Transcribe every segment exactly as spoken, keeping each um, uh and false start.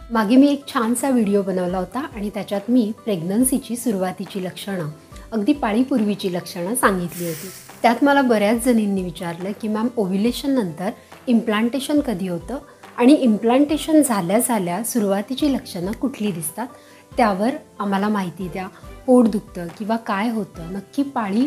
मागे मी एक छानसा व्हिडिओ बनवला होता आणि त्याच्यात मी प्रेग्नन्सीची सुरुवातीची लक्षणं अगदी पाळीपूर्वीची लक्षणं सांगितली होती। त्यात मला बऱ्याच जणींनी विचारलं की मॅम ओव्युलेशन नंतर इम्प्लांटेशन कधी होतं आणि इम्प्लांटेशन झाल्या झाल्या सुरुवातीची लक्षणं कुठली दिसतात त्यावर आम्हाला माहिती द्या। पोट दुखतं किंवा काय होतं नक्की पाळी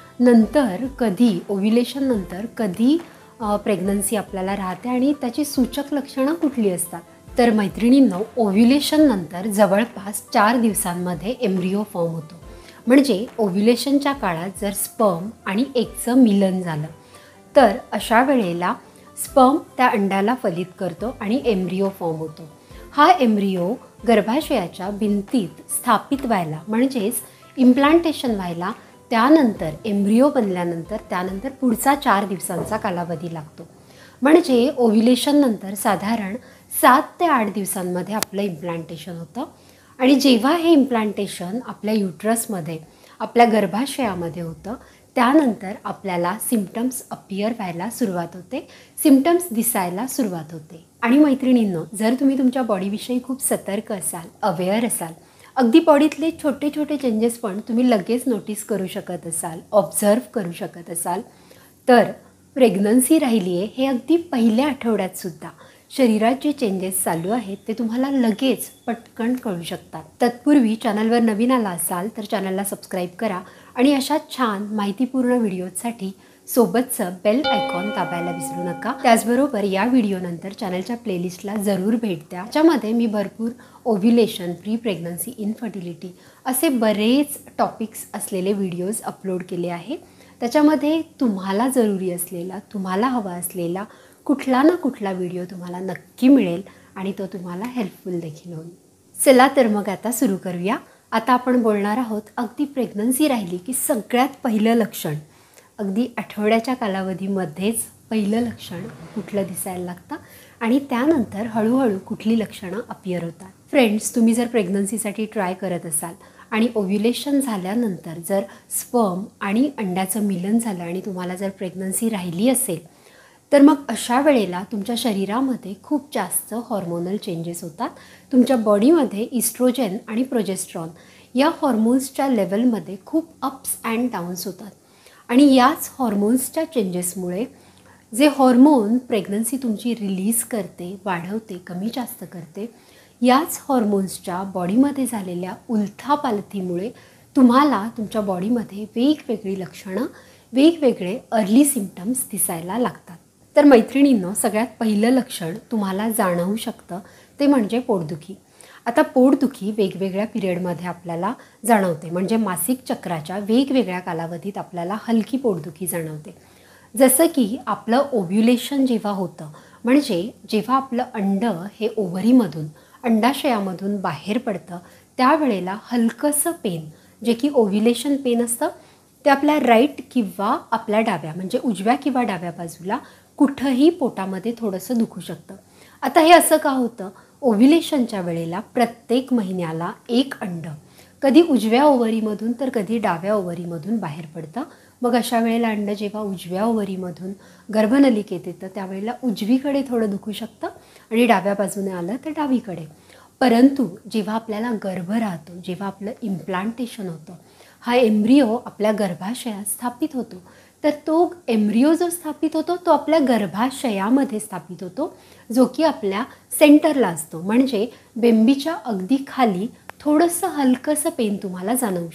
नंतर कधी ओव्युलेशन नंतर कधी प्रेग्नन्सी आपल्याला राहते आणि त्याची सूचक लक्षणं कुठली असतात। तर मैत्रिणींनो, ओव्युलेशन नंतर जवळपास चार दिवसांमध्ये एम्ब्रियो फॉर्म होतो। म्हणजे ओव्युलेशनच्या काळात जर स्पर्म आणि एगचं मिलन झालं तर अशा वेळेला स्पर्म त्या अंड्याला फलित करतो आणि एम्ब्रियो फॉर्म होतो। हा एम्ब्रियो गर्भाशयाच्या भिंतीत स्थापित व्हायला म्हणजेच इम्प्लांटेशन व्हायला त्यानंतर एम्ब्रियो बनल्यानंतर त्यानंतर पुढचा चार दिवसांचा कालावधी लागतो। म्हणजे ओव्युलेशन नंतर साधारण सात ते आठ दिवसांमध्ये आपलं इम्प्लांटेशन होतं आणि जेव्हा हे इम्प्लांटेशन आपल्या युट्रसमध्ये आपल्या गर्भाशयामध्ये होतं त्यानंतर आपल्याला सिम्पटम्स अपियर व्हायला सुरुवात होते, सिम्पटम्स दिसायला सुरुवात होते। आणि मैत्रिणींनो, जर तुम्ही तुमच्या बॉडीविषयी खूप सतर्क असाल, अवेअर असाल, अगदी बॉडीतले छोटे छोटे चेंजेस पण तुम्ही लगेच नोटीस करू शकत असाल, ऑब्झर्व करू शकत असाल तर प्रेग्नन्सी राहिली आहे हे अगदी पहिल्या आठवड्यातसुद्धा शरीरात जे चेंजेस चालू आहेत ते तुम्हाला लगेच पटकन कळू शकतात। तत्पूर्वी चॅनलवर नवीन आला असाल तर चॅनलला सबस्क्राईब करा आणि अशा छान माहितीपूर्ण व्हिडिओजसाठी सोबतचं बेल आयकॉन दाबायला विसरू नका। त्याचबरोबर या व्हिडिओनंतर चॅनलच्या प्लेलिस्टला जरूर भेट द्या। त्याच्यामध्ये मी भरपूर ओव्युलेशन, प्री प्रेग्नन्सी, इनफर्टिलिटी असे बरेच टॉपिक्स असलेले व्हिडिओज अपलोड केले आहे। त्याच्यामध्ये तुम्हाला जरुरी असलेला, तुम्हाला हवा असलेला कुठला ना कुठला व्हिडिओ तुम्हाला नक्की मिळेल आणि तो तुम्हाला हेल्पफुल देखील होईल। चला तर मग आता सुरू करूया। आता आपण बोलणार आहोत अगदी प्रेग्नन्सी राहिली की सगळ्यात पहिलं लक्षण, अगदी आठवड्याच्या कालावधीमध्येच पहिलं लक्षण कुठलं दिसायला लागतं आणि त्यानंतर हळूहळू कुठली लक्षणं अपियर होतात। फ्रेंड्स, तुम्ही जर प्रेग्नन्सीसाठी ट्राय करत असाल आणि ओव्युलेशन झाल्यानंतर जर स्पर्म आणि अंड्याचं मिलन झालं आणि तुम्हाला जर प्रेग्नन्सी राहिली असेल तर मग अशा वेळेला तुमच्या शरीरामध्ये खूप जास्त हॉर्मोनल चेंजेस होतात। तुमच्या बॉडीमध्ये इस्ट्रोजन आणि प्रोजेस्ट्रॉन या हॉर्मोन्सच्या लेवलमध्ये खूप अप्स अँड डाऊन्स होतात आणि याच हॉर्मोन्सच्या चेंजेसमुळे जे हॉर्मोन प्रेग्नन्सी तुमची रिलीज करते, वाढवते, कमी जास्त करते, याच हॉर्मोन्सच्या बॉडीमध्ये झालेल्या उलथापालथीमुळे तुम्हाला तुमच्या बॉडीमध्ये वेगवेगळी लक्षणं, वेगवेगळे अर्ली सिम्पटम्स दिसायला लागतात। तर मैत्रिणींनो, सगळ्यात पहिलं लक्षण तुम्हाला जाणवू शकतं ते म्हणजे पोटदुखी। आता पोटदुखी वेगवेगळ्या पिरियडमध्ये आपल्याला जाणवते, म्हणजे मासिक चक्राच्या वेगवेगळ्या कालावधीत आपल्याला हलकी पोटदुखी जाणवते। जसं की आपलं ओव्युलेशन जेव्हा होतं, म्हणजे जेव्हा आपलं अंड हे ओव्हरीमधून, अंडाशयामधून बाहेर पडतं त्यावेळेला हलकंसं पेन, जे की ओव्युलेशन पेन असतं, ते आपल्या राईट किंवा आपल्या डाव्या म्हणजे उजव्या किंवा डाव्या बाजूला कुठंही पोटामध्ये थोडंसं दुखू शकतं। आता हे असं का होतं? ओव्युलेशनच्या वेळेला प्रत्येक महिन्याला एक अंड कधी उजव्या ओव्हरीमधून तर कधी डाव्या ओव्हरीमधून बाहेर पडतं। मग अशा वेळेला अंड जेव्हा उजव्या ओव्हरीमधून गर्भनलिकेत येतं त्यावेळेला उजवीकडे थोडं दुखू शकतं आणि डाव्या बाजूने आलं तर डावीकडे। परंतु जेव्हा आपल्याला गर्भ राहतो, जेव्हा आपलं इम्प्लांटेशन होतं, हा एम्ब्रियो आपल्या गर्भाशयात स्थापित होतो, तर तो एम्ब्रियो जो स्थापित होतो तो आपल्या गर्भाशयामध्ये स्थापित होतो, जो की आपल्या सेंटरला असतो। म्हणजे बेंबीच्या अगदी खाली थोडंसं हलकंसं पेन तुम्हाला जाणवू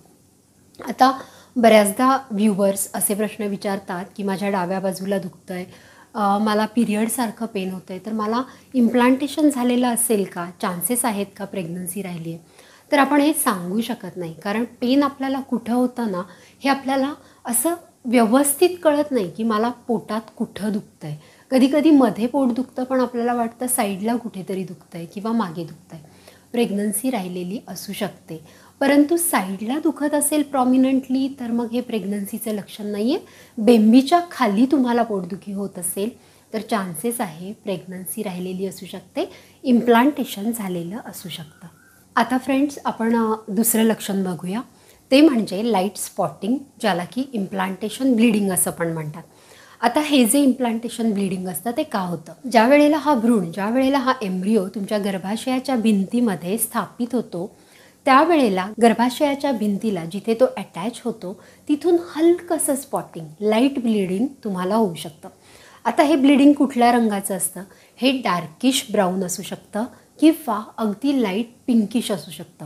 शकतं। आता बऱ्याचदा व्ह्यूवर्स असे प्रश्न विचारतात की माझ्या डाव्या बाजूला दुखतं आहे, मला पिरियडसारखं पेन होतं आहे, तर मला इम्प्लांटेशन झालेलं असेल का, चान्सेस आहेत का प्रेग्नन्सी राहिली आहे? तर आपण हे सांगू शकत नाही, कारण पेन आपल्याला कुठं होतं ना हे आपल्याला असं व्यवस्थित कळत नाही की मला पोटात कुठं दुखतं आहे। कधी कधी मध्ये पोट दुखतं पण आपल्याला वाटतं साईडला कुठेतरी दुखतं आहे किंवा मागे दुखतं आहे। प्रेग्नन्सी राहिलेली असू शकते, परंतु साईडला दुखत असेल प्रॉमिनंटली तर मग हे प्रेग्नन्सीचं लक्षण नाही आहे। बेंबीच्या खाली तुम्हाला पोटदुखी होत असेल तर चान्सेस आहे प्रेग्नन्सी राहिलेली असू शकते, इम्प्लांटेशन झालेलं असू शकतं। आता फ्रेंड्स, आपण दुसरं लक्षण बघूया, ते म्हणजे लाईट स्पॉटिंग, ज्याला की इम्प्लांटेशन ब्लिडिंग असं पण म्हणतात। आता हे जे इम्प्लांटेशन ब्लिडिंग असतं ते का होतं? ज्या वेळेला हा भ्रूण, ज्या वेळेला हा एम्ब्रिओ तुमच्या गर्भाशयाच्या भिंतीमध्ये स्थापित होतो, त्यावेळेला गर्भाशयाच्या भिंतीला जिथे तो अटॅच होतो तिथून हलकंसं स्पॉटिंग, लाईट ब्लिडिंग तुम्हाला होऊ शकतं. आता हे ब्लिडिंग कुठल्या रंगाचं असतं? हे डार्किश ब्राऊन असू शकतं किंवा अगदी लाईट पिंकिश असू शकतं.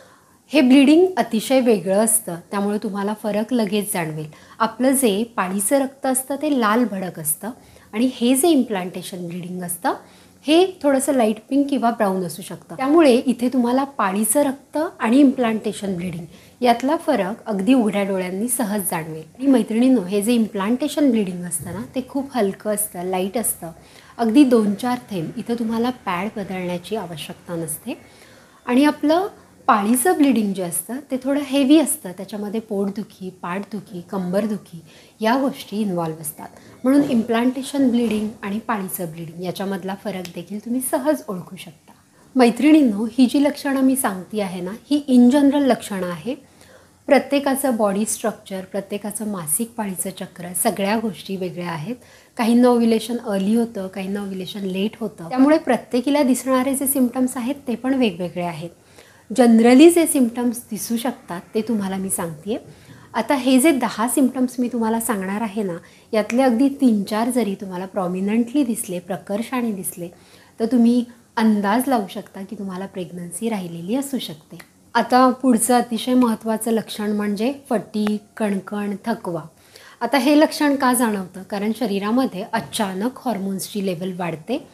हे ब्लिडिंग अतिशय वेगळं असतं, त्यामुळे तुम्हाला फरक लगेच जाणवेल. आपलं जे पाळीचं रक्त असतं ते लाल भडक असतं आणि हे जे इम्प्लांटेशन ब्लिडिंग असतं हे थोडंसं लाईट पिंक किंवा ब्राऊन असू शकतं. त्यामुळे इथे तुम्हाला पाळीचं रक्त आणि इम्प्लांटेशन ब्लिडिंग यातला फरक अगदी उघड्या डोळ्यांनी सहज जाणवेल. आणि मैत्रिणींनो, हे जे इम्प्लांटेशन ब्लिडिंग असतं ना ते खूप हलकं असतं, लाईट असतं. अगदी दोन चार थेंब, इथं तुम्हाला पॅड बदलण्याची आवश्यकता नसते. आणि आपलं पाळीचं ब्लिडिंग जे असतं ते थोडं हेवी असतं, त्याच्यामध्ये पोटदुखी, पाठदुखी, कंबरदुखी या गोष्टी इन्व्हॉल्व असतात. म्हणून इम्प्लांटेशन ब्लिडिंग आणि पाळीचं ब्लिडिंग याच्यामधला फरक देखील तुम्ही सहज ओळखू शकता. मैत्रिणींनो, ही जी लक्षणं मी सांगते आहे ना ही इन जनरल लक्षणं आहे. प्रत्येकाचं बॉडी स्ट्रक्चर, प्रत्येकाचं मासिक पाळीचं चक्र, सगळ्या गोष्टी वेगळ्या आहेत. काहींना ओव्युलेशन अर्ली होतं, काहींना ओव्युलेशन लेट होतं, त्यामुळे प्रत्येकीला दिसणारे जे सिम्पटम्स आहेत ते पण वेगवेगळे आहेत. जनरली जे सिम्पटम्स दिसू शकतात ते तुम्हाला मी सांगते आहे. आता हे जे दहा सिम्पटम्स मी तुम्हाला सांगणार आहे ना यातले अगदी तीन चार जरी तुम्हाला प्रॉमिनंटली दिसले, प्रकर्षाने दिसले, तर तुम्ही अंदाज लावू शकता की तुम्हाला प्रेग्नन्सी राहिलेली असू शकते. आता पुढचं अतिशय महत्त्वाचं लक्षण म्हणजे फटीग, कणकण, थकवा. आता हे लक्षण का जाणवतं? कारण शरीरामध्ये अचानक हॉर्मोन्सची लेवल वाढते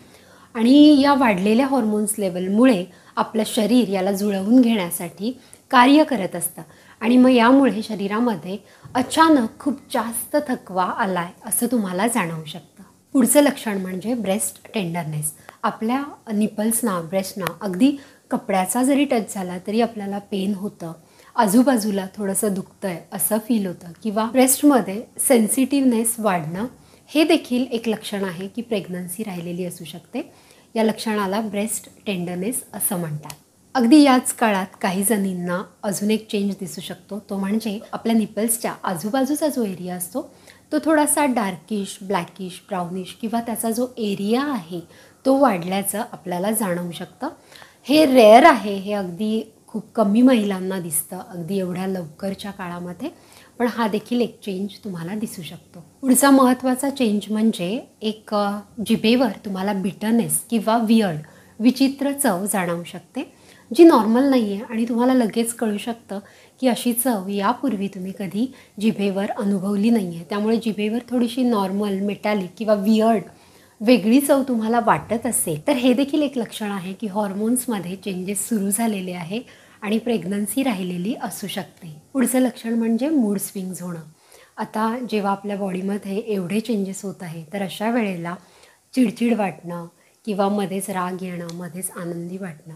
आणि या वाढलेल्या हॉर्मोन्स लेवलमुळे आपलं शरीर याला जुळवून घेण्यासाठी कार्य करत असतं आणि मग यामुळे शरीरामध्ये अचानक खूप जास्त थकवा आला आहे असं तुम्हाला जाणवू शकतं. पुढचं लक्षण म्हणजे ब्रेस्ट टेंडरनेस. आपल्या निपल्सना, ब्रेस्टना अगदी कपड्याचा जरी टच झाला तरी आपल्याला पेन होतं, आजूबाजूला थोडंसं दुखतं आहे असं फील होतं किंवा ब्रेस्टमध्ये सेन्सिटिव्हनेस वाढणं हे देखील एक लक्षण आहे की प्रेग्नन्सी राहिलेली असू शकते. या लक्षणाला ब्रेस्ट टेंडरनेस असं म्हणतात. अगदी याच काळात काही जणींना अजून एक चेंज दिसू शकतो, तो म्हणजे आपल्या निपल्सच्या आजूबाजूचा जो एरिया असतो तो थोडासा डार्किश, ब्लॅकिश, ब्राउनिश किंवा त्याचा जो एरिया आहे तो वाढल्याचं आपल्याला जाणवू शकतं. हे रेअर आहे, हे अगदी खूप कमी महिलांना दिसतं अगदी एवढ्या लवकरच्या काळामध्ये, पण हा देखील एक चेंज तुम्हाला दिसू शकतो. पुढचा महत्त्वाचा चेंज म्हणजे एक जिभेवर तुम्हाला बिटरनेस किंवा वियर्ड, विचित्र चव जाणवू शकते जी नॉर्मल नाही आहे आणि तुम्हाला लगेच कळू शकतं की अशी चव यापूर्वी तुम्ही कधी जिभेवर अनुभवली नाही आहे. त्यामुळे जिभेवर थोडीशी नॉर्मल, मेटॅलिक किंवा वियर्ड वेगळी चव तुम्हाला वाटत असेल तर हे देखील एक लक्षण आहे की हॉर्मोन्समध्ये चेंजेस सुरू झालेले आहे आणि प्रेग्नन्सी राहिलेली असू शकते. पुढचं लक्षण म्हणजे मूड स्विंग्स होणं. आता जेव्हा आपल्या बॉडीमध्ये एवढे चेंजेस होत आहे तर अशा वेळेला चिडचिड वाटणं किंवा मध्येच राग येणं, मध्येच आनंदी वाटणं,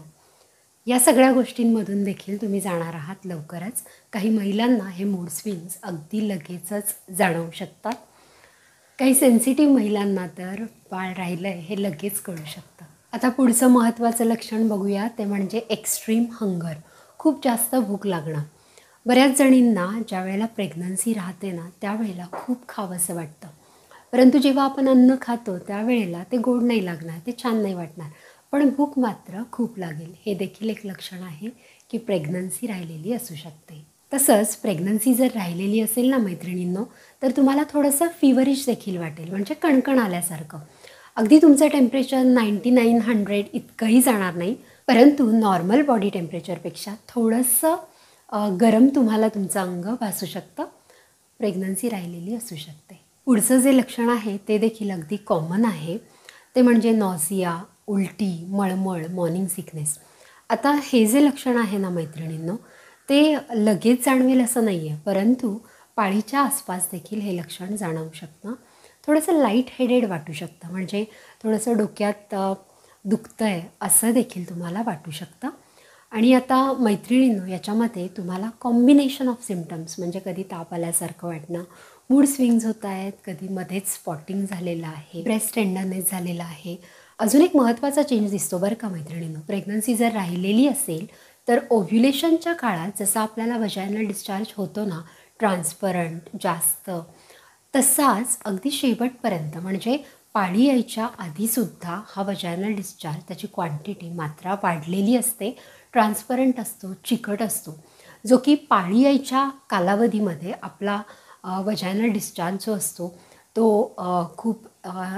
या सगळ्या गोष्टींमधून देखील तुम्ही जाणार आहात लवकरच. काही महिलांना हे मूड स्विंग्स अगदी लगेचच जाणवू शकतात. काही सेन्सिटिव्ह महिलांना तर बाळ राहिलं आहे हे लगेच कळू शकतं. आता पुढचं महत्त्वाचं लक्षण बघूया, ते म्हणजे एक्स्ट्रीम हंगर, खूप जास्त भूक लागणं. बऱ्याच जणींना ज्या वेळेला प्रेग्नन्सी राहते ना त्यावेळेला खूप खावंसं वाटतं, परंतु जेव्हा आपण अन्न खातो त्यावेळेला ते गोड नाही लागणार, ते छान नाही वाटणार, पण भूक मात्र खूप लागेल. हे देखील एक लक्षण आहे की प्रेग्नन्सी राहिलेली असू शकते. तसंच प्रेग्नन्सी जर राहिलेली असेल ना मैत्रिणींनो तर तुम्हाला थोडंसं फिवरिश देखील वाटेल, म्हणजे कणकण आल्यासारखं. अगदी तुमचं टेम्परेचर नाईंटी नाईन हंड्रेड इतकंही जाणार नाही, परंतु नॉर्मल बॉडी टेम्परेचरपेक्षा थोडंसं गरम तुम्हाला तुमचं अंग भासू शकतं. प्रेग्नन्सी राहिलेली असू शकते. पुढचं जे लक्षण आहे ते देखील अगदी कॉमन आहे, ते म्हणजे नॉझिया, उलटी, मळमळ, मॉर्निंग सिकनेस. आता हे जे लक्षण आहे ना मैत्रिणींनो ते लगेच जाणवेल असं नाही आहे, परंतु पाळीच्या आसपास देखील हे लक्षण जाणवू शकतं. थोडंसं लाईट हेडेड वाटू शकतं, म्हणजे थोडंसं डोक्यात दुखतं आहे असं देखील तुम्हाला वाटू शकतं. आणि आता मैत्रिणींनो याच्यामध्ये तुम्हाला कॉम्बिनेशन ऑफ सिम्पटम्स म्हणजे कधी ताप आल्यासारखं वाटणं, मूड स्विंग्स होत आहेत, कधी मध्येच स्पॉटिंग झालेलं आहे, ब्रेस्ट टेंडरनेस झालेला आहे. अजून एक महत्त्वाचा चेंज दिसतो बरं का मैत्रिणींनो, प्रेग्नन्सी जर राहिलेली असेल तर ओव्ह्युलेशनच्या काळात जसं आपल्याला वजायनल डिस्चार्ज होतो ना ट्रान्सपरंट जास्त, तसाच अगदी शेवटपर्यंत म्हणजे पाळी यायच्या आधीसुद्धा हा वजायनल डिस्चार्ज त्याची क्वांटिटी मात्रा वाढलेली असते, ट्रान्सपरंट असतो, चिकट असतो, जो की पाळी यायच्या कालावधीमध्ये आपला वजायनल डिस्चार्ज जो असतो तो खूप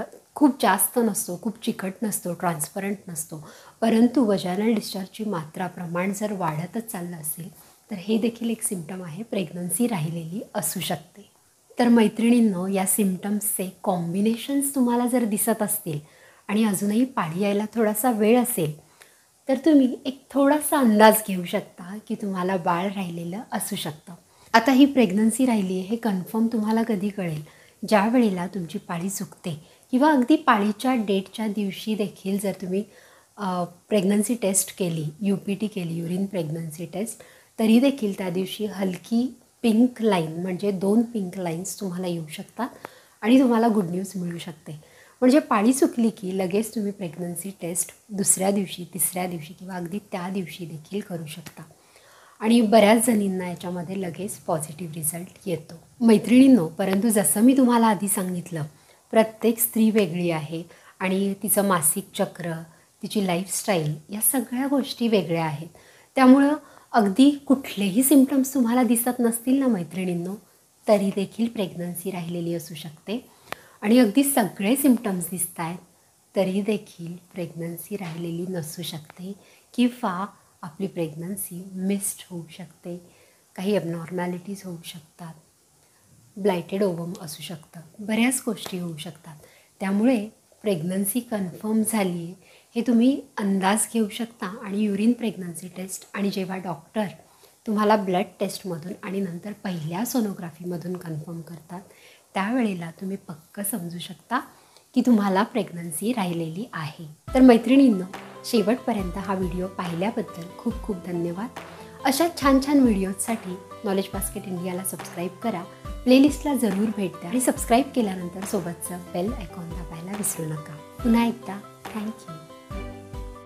खूप जास्त नसतो, खूप चिकट नसतो, ट्रान्सपरंट नसतो. परंतु वजायनल डिस्चार्जची मात्रा प्रमाण जर वाढतच चाललं असेल तर हे देखील एक सिम्पटम आहे, प्रेग्नन्सी राहिलेली असू शकते. तर मैत्रिणींनो, या सिम्पटम्सचे कॉम्बिनेशन्स तुम्हाला जर दिसत असतील आणि अजूनही पाळी यायला थोडासा वेळ असेल तर तुम्ही एक थोडासा अंदाज घेऊ शकता की तुम्हाला बाळ राहिलेलं असू शकतं. आता ही प्रेग्नन्सी राहिली आहे हे कन्फर्म तुम्हाला कधी कळेल, ज्या वेळेला तुमची पाळी चुकते किंवा अगदी पाळीच्या डेटच्या दिवशी देखील जर तुम्ही प्रेग्नन्सी टेस्ट केली, यू पी टी केली, युरिन प्रेग्नन्सी टेस्ट, तरी देखील त्या दिवशी हलकी पिंक लाईन म्हणजे दोन पिंक लाईन्स तुम्हाला येऊ शकतात आणि तुम्हाला गुड न्यूज मिळू शकते. म्हणजे पाळी चुकली की लगेच तुम्ही प्रेग्नन्सी टेस्ट दुसऱ्या दिवशी, तिसऱ्या दिवशी किंवा अगदी त्या दिवशी देखील करू शकता आणि बऱ्याच जणींना याच्यामध्ये लगेच पॉझिटिव्ह रिझल्ट येतो. मैत्रिणींनो, परंतु जसं मी तुम्हाला आधी सांगितलं, प्रत्येक स्त्री वेगळी आहे आणि तिचं मासिक चक्र, तिची लाईफस्टाईल या सगळ्या गोष्टी वेगळ्या आहेत. त्यामुळं अगदी कुठलेही सिम्पटम्स तुम्हाला दिसत नसतील ना मैत्रिणींनो, तरी देखील प्रेग्नन्सी राहिलेली असू शकते आणि अगदी सगळे सिम्पटम्स दिसत आहेत तरी देखील प्रेग्नन्सी राहिलेली नसू शकते किंवा आपली प्रेग्नन्सी मिस्ड होऊ शकते, काही ॲबनॉर्मॅलिटीज होऊ शकतात, ब्लायटेड ओवम असू शकतं, बऱ्याच गोष्टी होऊ शकतात. त्यामुळे प्रेग्नन्सी कन्फर्म झाली आहे हे तुम्ही अंदाज घेऊ शकता आणि युरिन प्रेग्नन्सी टेस्ट आणि जेव्हा डॉक्टर तुम्हाला ब्लड टेस्टमधून आणि नंतर पहिल्या सोनोग्राफीमधून कन्फर्म करतात त्यावेळेला तुम्ही पक्क समजू शकता की तुम्हाला प्रेग्नन्सी राहिलेली आहे. तर मैत्रिणींनो, शेवटपर्यंत हा व्हिडिओ पाहिल्याबद्दल खूप खूप धन्यवाद. अशा छान छान व्हिडिओजसाठी नॉलेज बास्केट इंडियाला सबस्क्राईब करा, प्लेलिस्टला जरूर भेट द्या आणि सबस्क्राईब केल्यानंतर सोबतचं बेल आयकॉन दाबायला विसरू नका. पुन्हा एकदा थँक्यू.